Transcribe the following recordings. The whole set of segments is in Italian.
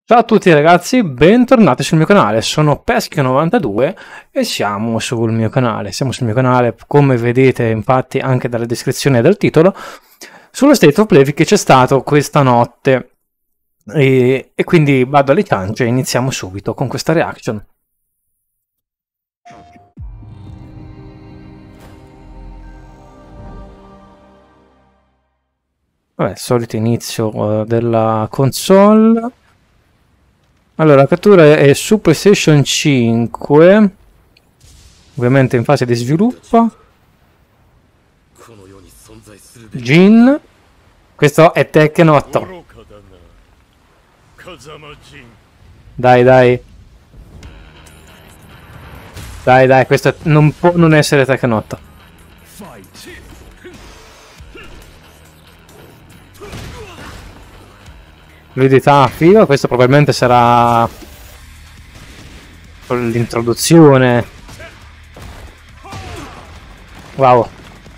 Ciao a tutti ragazzi, bentornati sul mio canale, sono Peschi92 e siamo sul mio canale. Siamo sul mio canale, come vedete infatti anche dalla descrizione e dal titolo, sullo State of Play che c'è stato questa notte. E quindi vado alle ciance e iniziamo subito con questa reaction. Vabbè, solito inizio della console. Allora, la cattura è su PlayStation 5, ovviamente in fase di sviluppo. Jin, questo è Tekken 8. Dai, dai. Dai, dai, questo non può non essere Tekken 8. Fluidità a filo, questo probabilmente sarà l'introduzione. Wow.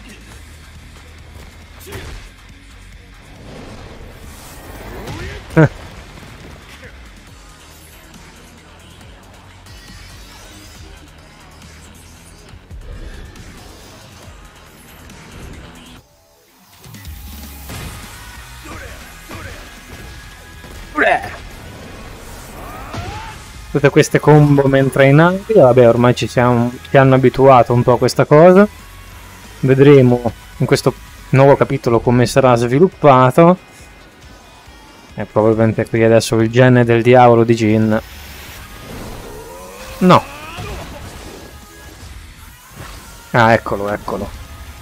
Tutte queste combo mentre in aria, vabbè, ormai ci hanno abituato un po' a questa cosa. Vedremo in questo nuovo capitolo come sarà sviluppato. E probabilmente qui adesso il gene del diavolo di Jin. No. Ah, eccolo, eccolo.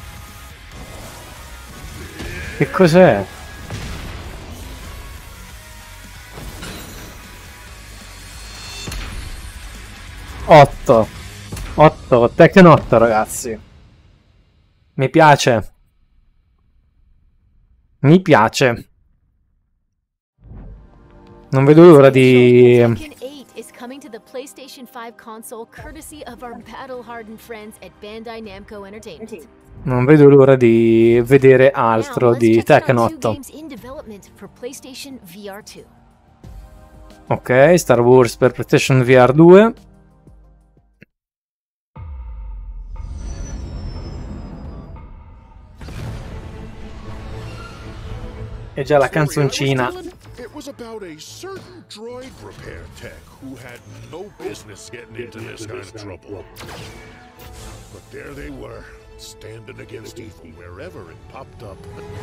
Che cos'è? Otto, Tekken 8 ragazzi. Mi piace. Mi piace. Non vedo l'ora di... Coming to the PlayStation 5 console courtesy of our battle-hardened friends at Bandai Namco Entertainment. Non vedo l'ora di vedere altro di Tekken 8. Ok, Star Wars per PlayStation VR 2. E già la canzoncina. It was about a certain droid repair tech who had no business getting into this kind of trouble. But there they were, standing against evil wherever it popped up.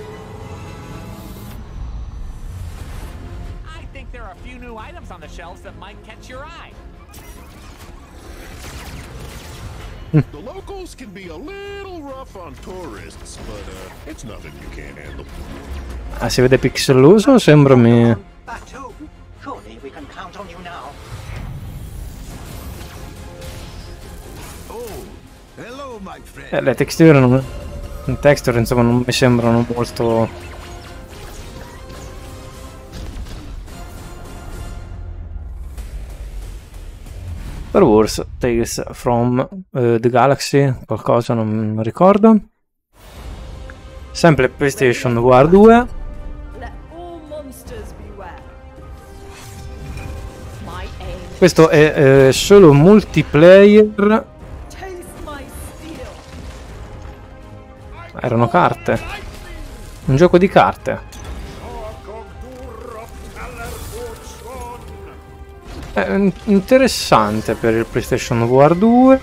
I think there are a few new items on the shelves that might catch your eye. The locals can be a little rough on tourists, but it's nothing you can't handle. Ah, si vede pixeloso? Sembra me. Le texture non... texture insomma non mi sembrano molto... Star Wars Tales from the Galaxy, qualcosa non ricordo. Sempre PlayStation VR 2. Questo è solo multiplayer. Erano carte. Un gioco di carte. È interessante per il PlayStation VR 2.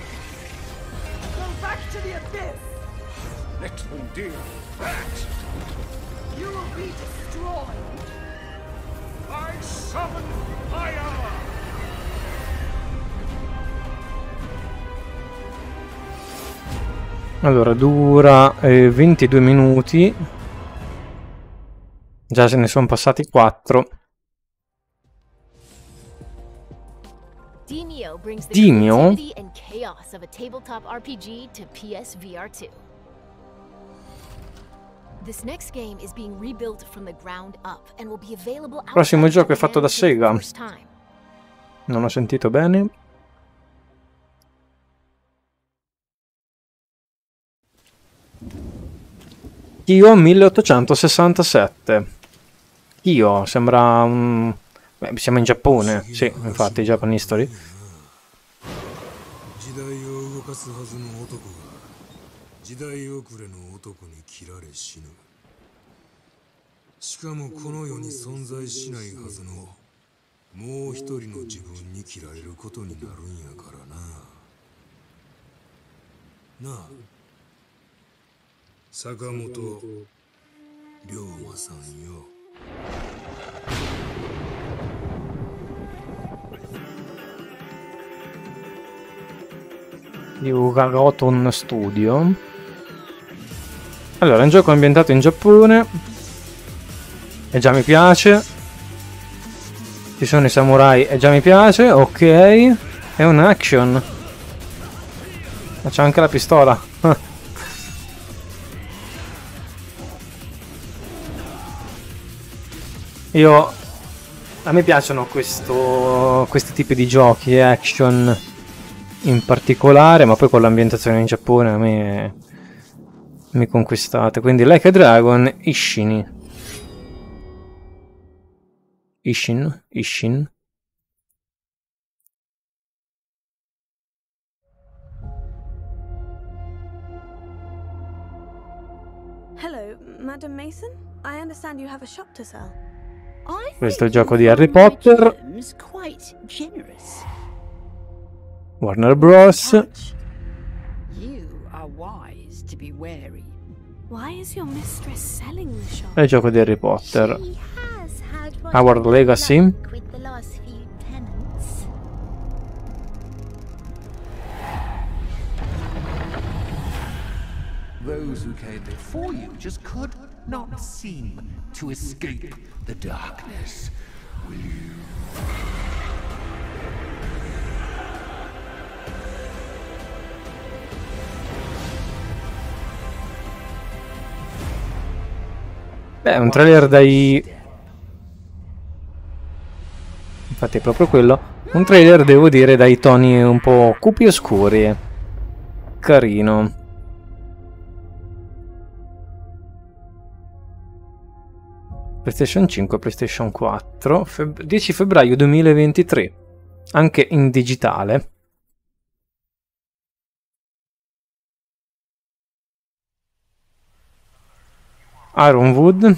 Allora, dura 22 minuti. Già se ne sono passati 4. Demio? Il prossimo gioco è fatto da Sega. Non ho sentito bene. Kyo 1867. Kyo sembra un Beh, siamo in Giappone, sì, infatti, Japan History. 時代を動かすはずの男が時代遅れの男に切られ死ぬ。しかもこの世に存在しないはずのもう一人の自分に切られることになるんやからな。なあ、坂本龍馬さんよ。 Di Ugagoton Studio. Allora, è un gioco ambientato in Giappone. E già mi piace. Ci sono i samurai e già mi piace. Ok. È un action. Ma c'è anche la pistola. A me piacciono questi tipi di giochi, action in particolare, ma poi con l'ambientazione in Giappone a me mi conquistate. Quindi Like a Dragon, Ishin. Hello, Madam Mason. I understand you have a shop to sell. Questo è il gioco di Harry Potter. Warner Bros. You are wise to be wary. Why is your mistress selling the shop? È il gioco di Harry Potter. She has had one Howard Legacy. luck with the last few tenants. Those who came before you just could not seem to escape the darkness. Will you? Beh, è un trailer dai... Infatti è proprio quello. Un trailer, devo dire, dai toni un po' cupi e scuri. Carino. PlayStation 5, PlayStation 4, 10 febbraio 2023, anche in digitale. Ironwood.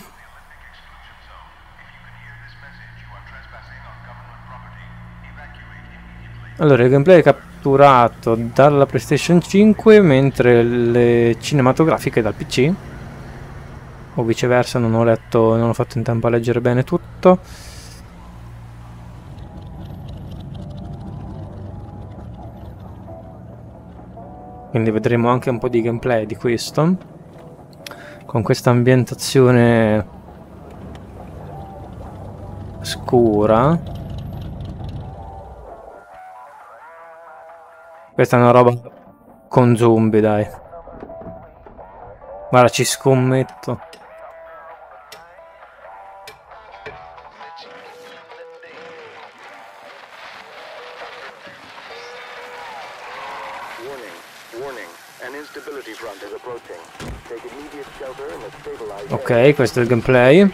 Allora, il gameplay è catturato dalla PlayStation 5, mentre le cinematografiche dal PC. O viceversa, non ho letto, non ho fatto in tempo a leggere bene tutto. Quindi vedremo anche un po' di gameplay di questo, con questa ambientazione scura. Questa è una roba con zombie, dai. Guarda, ci scommetto. Ok, questo è il gameplay.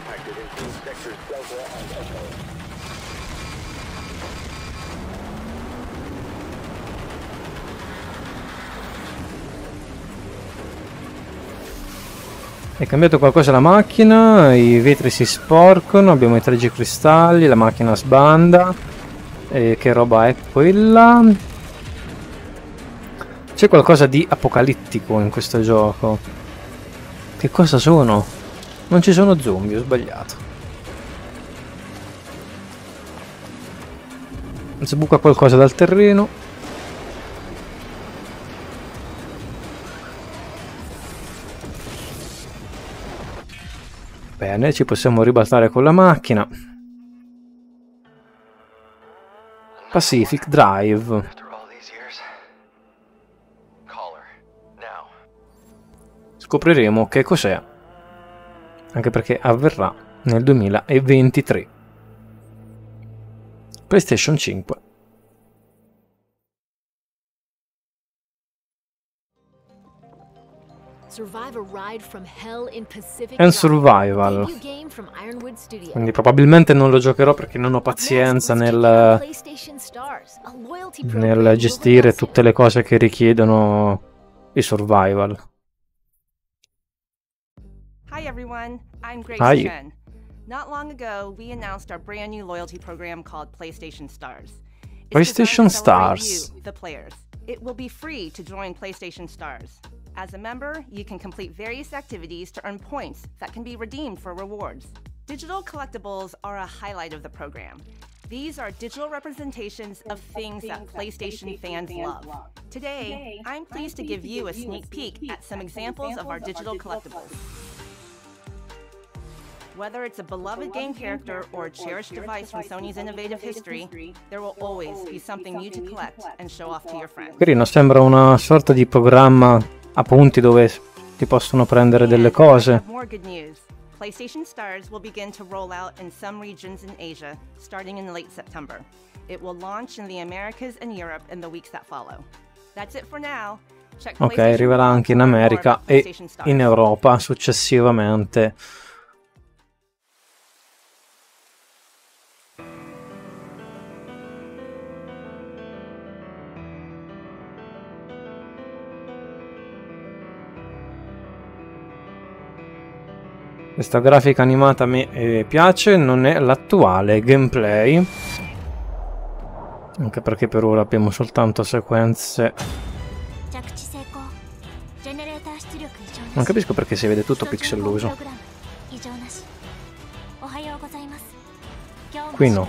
È cambiato qualcosa la macchina, i vetri si sporcano, abbiamo i tergicristalli, la macchina sbanda. E che roba è quella? C'è qualcosa di apocalittico in questo gioco. Che cosa sono? Non ci sono zombie, ho sbagliato. Sbuca qualcosa dal terreno. Bene, ci possiamo ribaltare con la macchina. Pacific Drive. Scopriremo che cos'è, anche perché avverrà nel 2023. PlayStation 5. Survive a ride from hell in Pacific And Drive, Survival. debut game from Ironwood Studio. Quindi probabilmente non lo giocherò perché non ho pazienza nel PlayStation Stars, a loyalty program nel gestire Google tutte le cose che richiedono i survival. Hi everyone, I'm Grace Hi. Chen. Not long ago, we announced our brand new loyalty program called PlayStation Stars. It's PlayStation designed to celebrate Stars. you, the players. It will be free to join PlayStation Stars. As a member, you can complete various activities to earn points that can be redeemed for rewards. Digital collectibles are a highlight of the program. These are digital representations of things that PlayStation fans love. Today, I'm pleased to give you a sneak peek at some examples of our digital collectibles. Whether it's a beloved game character or a cherished device from Sony's innovative history, there will always be something new to collect and show off to your friends. Carino, sembra una sorta di programma a punti dove ti possono prendere delle cose. More good news. PlayStation Stars will begin to roll out in some regions in Asia, starting in late September. It will launch in the Americas and Europe in the weeks that follow. That's it for now. Check Ok, PlayStation arriverà anche in for more America about e PlayStation Stars. in Europa successivamente. Questa grafica animata a me piace, non è l'attuale gameplay, anche perché per ora abbiamo soltanto sequenze. Non capisco perché si vede tutto pixelloso. Qui no.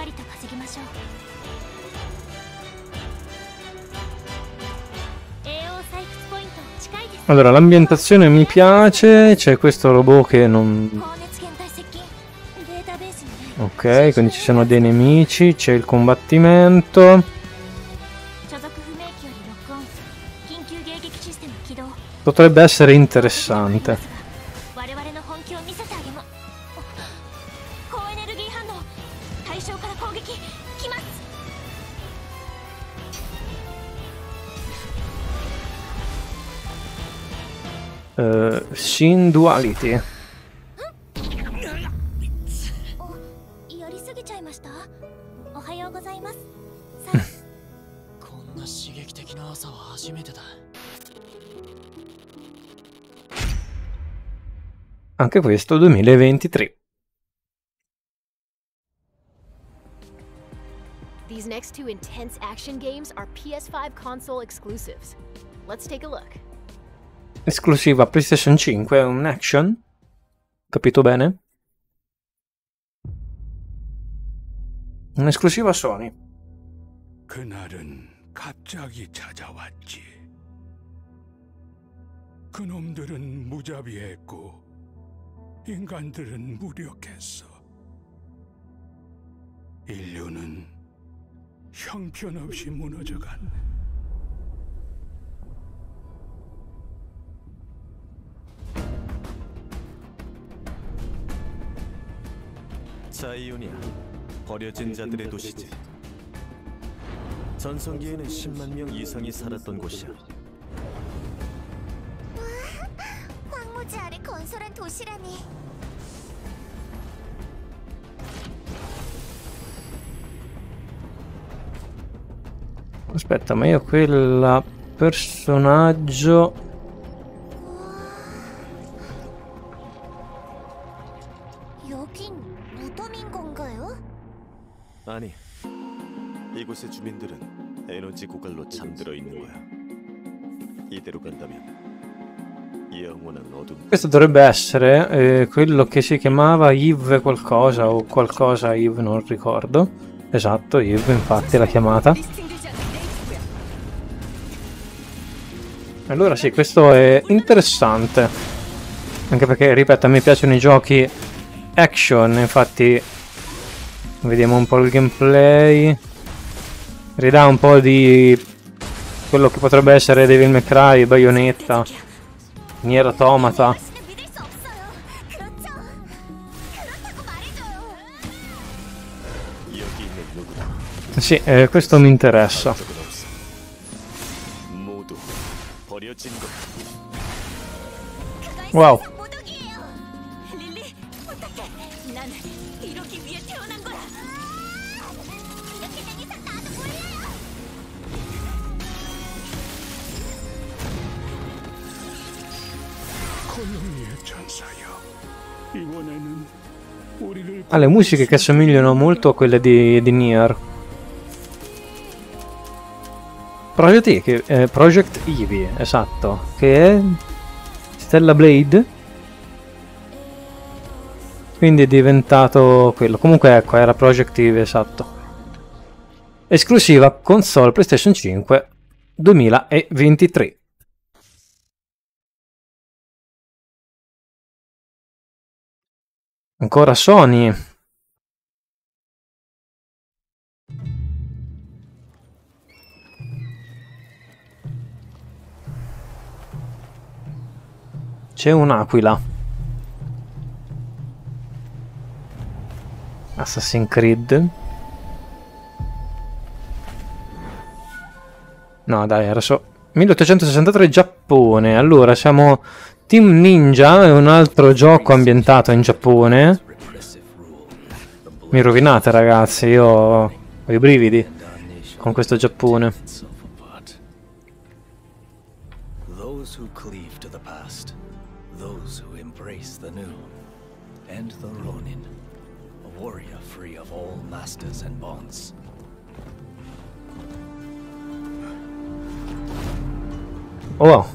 Allora, l'ambientazione mi piace, c'è questo robot che non... Ok, quindi ci sono dei nemici, c'è il combattimento. Potrebbe essere interessante. Shin Duality. Anche questo 2023. These next two intense action games are PS5 console exclusives. Let's take a look. Esclusiva PlayStation 5, è un action? Capito bene? Un'esclusiva Sony. 그날은 갑자기 찾아왔지. 그놈들은 무자비했고 인간들은 무력했어. 인류는 형편없이 무너져갔네. 자이오니아, 버려진 자들의 도시지. 전성기에는 10만 명 이상이 살았던 곳이야. 황무지 아래 건설한 도시라니. Aspetta, ma io quel personaggio... 여긴 무덤인 건가요? 아니, 이곳의 주민들은 에너지 고갈로 잠들어 있는 거야. 이대로 간다면 영원한 어둠. Questo dovrebbe essere quello che si chiamava Yves qualcosa o qualcosa Yves, non ricordo. Esatto, Yves, infatti la chiamata. Allora sì, questo è interessante. Anche perché, ripeto, a me piacciono i giochi action, infatti vediamo un po' il gameplay. Ridà un po' di quello che potrebbe essere Devil May Cry, Bayonetta, Nier Automata. Sì, questo mi interessa. Wow. Ha le musiche che assomigliano molto a quelle di Nier. Project Eevee, esatto, che è Stella Blade. Quindi è diventato quello. Comunque ecco, era Project Eevee, esatto. Esclusiva console PlayStation 5 2023. Ancora Sony. C'è un'aquila. Assassin's Creed. No dai, era 1863 Giappone. Allora siamo Team Ninja, è un altro gioco ambientato in Giappone. Mi rovinate ragazzi, io ho i brividi con questo Giappone. Those who cleave to the past, those who embrace the new, and the Ronin, a warrior free of all masters and bonds. Oh.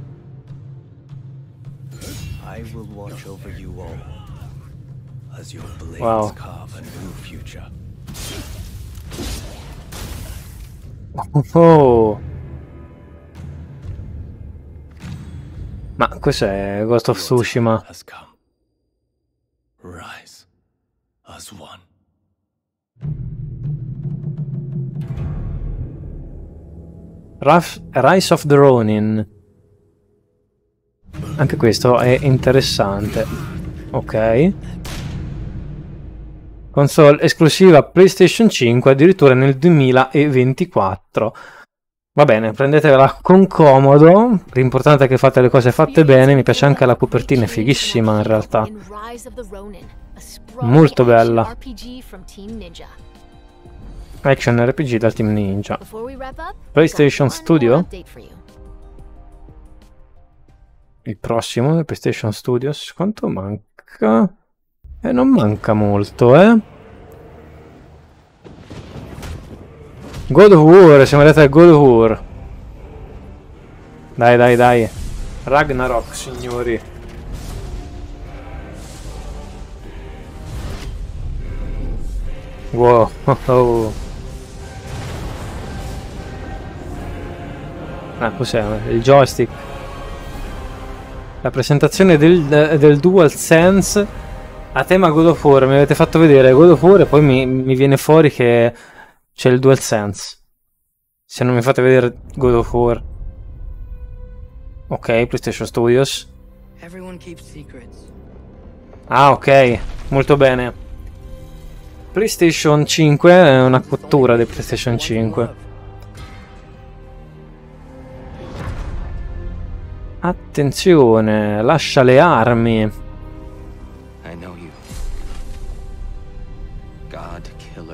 I will watch over you all as your blades carve a new future. Oh. Ma cos'è Ghost of Tsushima? Rise as one. Rise of the Ronin. Anche questo è interessante. Ok. Console esclusiva PlayStation 5 addirittura nel 2024. Va bene, prendetela con comodo. L'importante è che fate le cose fatte bene. Mi piace anche la copertina, è fighissima in realtà. Molto bella. Action RPG dal Team Ninja. PlayStation Studio. Il prossimo del PlayStation Studios. Quanto manca? Non manca molto, God of War, siamo arrivati a God of War. Dai, dai, dai. Ragnarok, signori. Wow. Oh. Ah, cos'è? Il joystick. La presentazione del DualSense a tema God of War. Mi avete fatto vedere God of War e poi mi viene fuori che c'è il DualSense. Se non mi fate vedere God of War. Ok, PlayStation Studios. Ah, ok, molto bene. PlayStation 5 è una cottura di PlayStation 5. Attenzione, lascia le armi. I know you. God killer.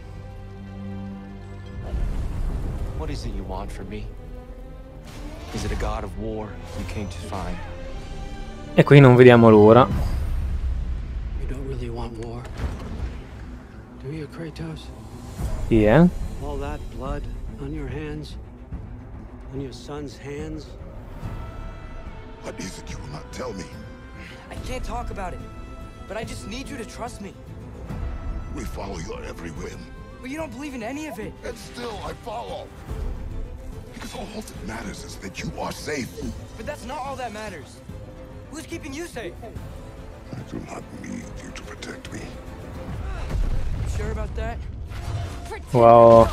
What is it you want from me? Is it a god of war you came to find? E qui non vediamo l'ora. You don't really want war, do you, Kratos? Yeah. All that blood on your hands, on your son's hands. What is it you will not tell me? I can't talk about it, but I just need you to trust me. We follow your every whim. But you don't believe in any of it. And still I follow. Because all that matters is that you are safe. But that's not all that matters. Who's keeping you safe? I do not need you to protect me. You sure about that? Wow.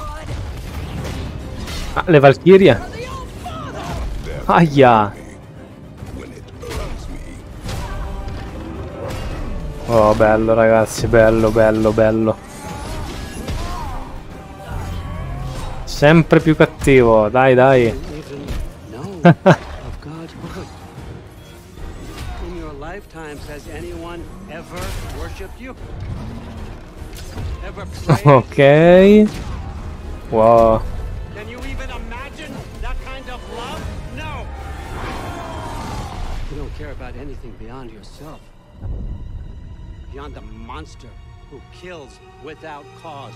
Ah, le Valchirie. Aia. Oh, bello ragazzi, bello, bello, bello. Sempre più cattivo, dai, dai. lifetimes has anyone ever worshipped you? Ever Ok. Wow. Can you even imagine that kind of love? No. You don't care about anything beyond yourself. Beyond the monster who kills without cause.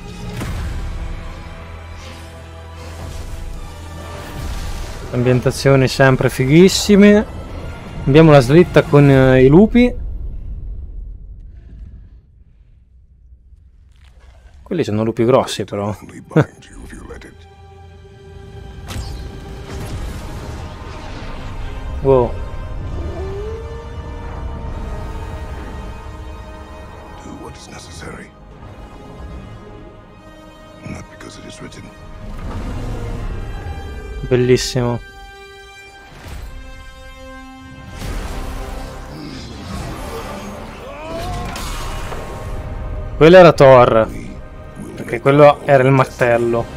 Ambientazioni sempre fighissime. Abbiamo la slitta con i lupi. Quelli sono lupi grossi però. Wow. Do what is necessary. Not because it is written. Bellissimo. Quello era Thor, perché quello era il martello.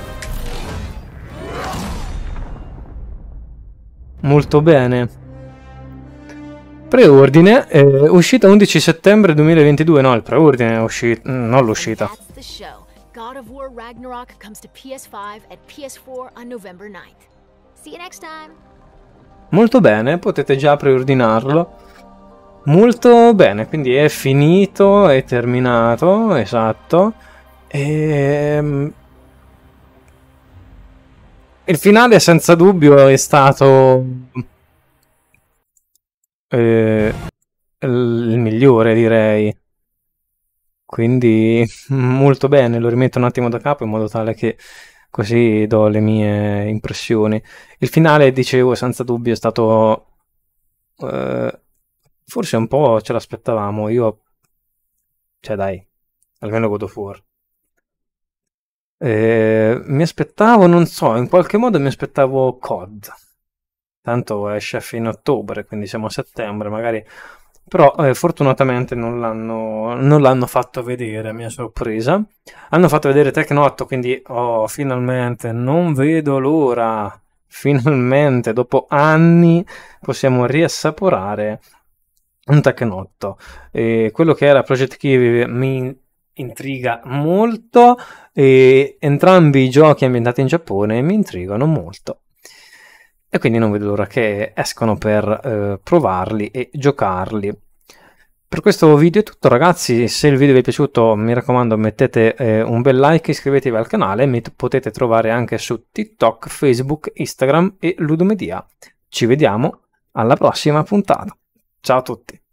Molto bene. Preordine, uscita 11 settembre 2022. No, il preordine è uscito, non l'uscita. That's the show. God of War Ragnarok comes to PS5 and PS4 on November 9th. See you next time. Molto bene, potete già preordinarlo. Molto bene, quindi è finito, è terminato, esatto. Il finale senza dubbio è stato il migliore, direi. Quindi molto bene, lo rimetto un attimo da capo in modo tale che così do le mie impressioni. Il finale, dicevo, senza dubbio è stato forse un po' ce l'aspettavamo. Io, cioè dai, almeno God of War. Mi aspettavo, non so, in qualche modo mi aspettavo COD. Tanto esce a fine ottobre, quindi siamo a settembre, magari. Però fortunatamente non l'hanno fatto vedere, a mia sorpresa. Hanno fatto vedere Tecnotto, quindi finalmente, non vedo l'ora. Finalmente, dopo anni, possiamo riassaporare un Tecnotto. Quello che era Project Kiwi mi intriga molto, e entrambi i giochi ambientati in Giappone mi intrigano molto. E quindi non vedo l'ora che escono per provarli e giocarli. Per questo video è tutto, ragazzi. Se il video vi è piaciuto, mi raccomando, mettete un bel like, iscrivetevi al canale. Mi potete trovare anche su TikTok, Facebook, Instagram e Ludomedia. Ci vediamo alla prossima puntata. Ciao a tutti.